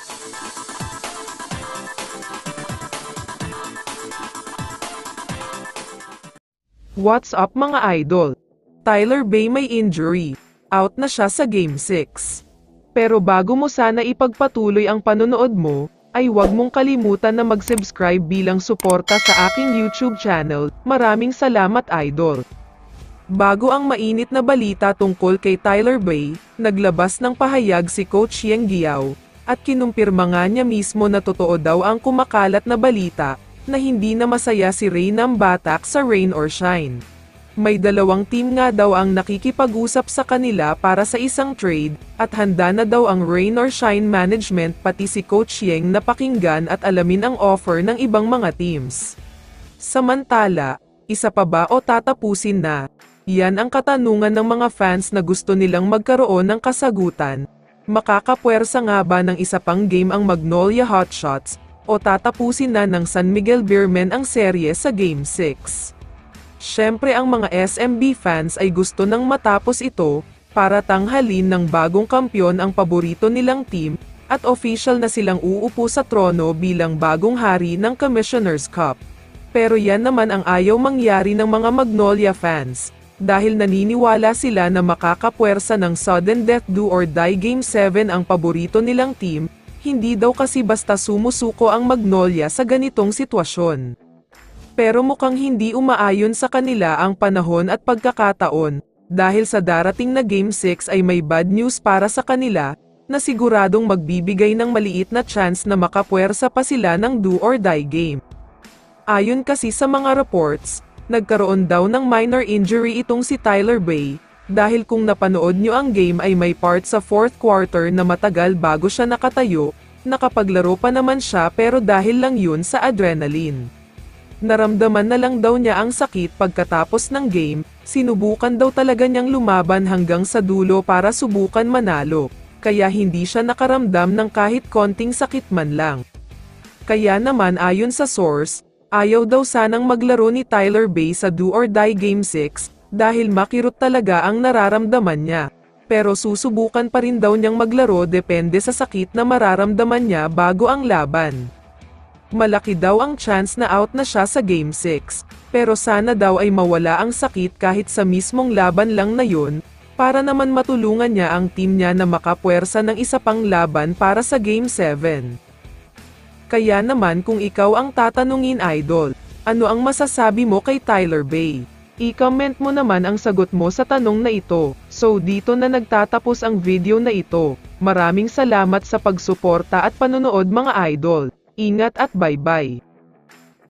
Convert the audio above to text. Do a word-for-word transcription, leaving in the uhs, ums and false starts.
What's up mga idol? Tyler Bay may injury. Out na siya sa Game six. Pero bago mo sana ipagpatuloy ang panonood mo, ay huwag mong kalimutan na mag-subscribe bilang suporta sa aking YouTube channel. Maraming salamat idol. Bago ang mainit na balita tungkol kay Tyler Bay, naglabas ng pahayag si Coach Yeng Guiao, at kinumpirma nga niya mismo na totoo daw ang kumakalat na balita, na hindi na masaya si Reynan Batak sa Rain or Shine. May dalawang team nga daw ang nakikipag-usap sa kanila para sa isang trade, at handa na daw ang Rain or Shine management pati si Coach Yeng na pakinggan at alamin ang offer ng ibang mga teams. Samantala, isa pa ba o tatapusin na? Yan ang katanungan ng mga fans na gusto nilang magkaroon ng kasagutan. Makakapwersa nga ba ng isa pang game ang Magnolia Hotshots, o tatapusin na ng San Miguel Beermen ang serye sa Game six? Siyempre ang mga S M B fans ay gusto nang matapos ito, para tanghalin ng bagong kampyon ang paborito nilang team, at official na silang uupo sa trono bilang bagong hari ng Commissioner's Cup. Pero yan naman ang ayaw mangyari ng mga Magnolia fans, dahil naniniwala sila na makakapwersa ng sudden death do or die Game seven ang paborito nilang team. Hindi daw kasi basta sumusuko ang Magnolia sa ganitong sitwasyon. Pero mukhang hindi umaayon sa kanila ang panahon at pagkakataon, dahil sa darating na Game six ay may bad news para sa kanila, na siguradong magbibigay ng maliit na chance na makapwersa pa sila ng do or die game. Ayon kasi sa mga reports, nagkaroon daw ng minor injury itong si Tyler Bay, dahil kung napanood nyo ang game ay may part sa fourth quarter na matagal bago siya nakatayo, nakapaglaro pa naman siya pero dahil lang yun sa adrenaline. Naramdaman na lang daw niya ang sakit pagkatapos ng game, sinubukan daw talaga niyang lumaban hanggang sa dulo para subukan manalo, kaya hindi siya nakaramdam ng kahit konting sakit man lang. Kaya naman ayon sa source, ayaw daw sanang maglaro ni Tyler Bay sa do or die Game six, dahil makirot talaga ang nararamdaman niya. Pero susubukan pa rin daw niyang maglaro depende sa sakit na mararamdaman niya bago ang laban. Malaki daw ang chance na out na siya sa Game six, pero sana daw ay mawala ang sakit kahit sa mismong laban lang na yun, para naman matulungan niya ang team niya na makapwersa ng isa pang laban para sa Game seven. Kaya naman kung ikaw ang tatanungin idol, ano ang masasabi mo kay Tyler Bay? I-comment mo naman ang sagot mo sa tanong na ito. So dito na nagtatapos ang video na ito. Maraming salamat sa pagsuporta at panonood mga idol. Ingat at bye-bye.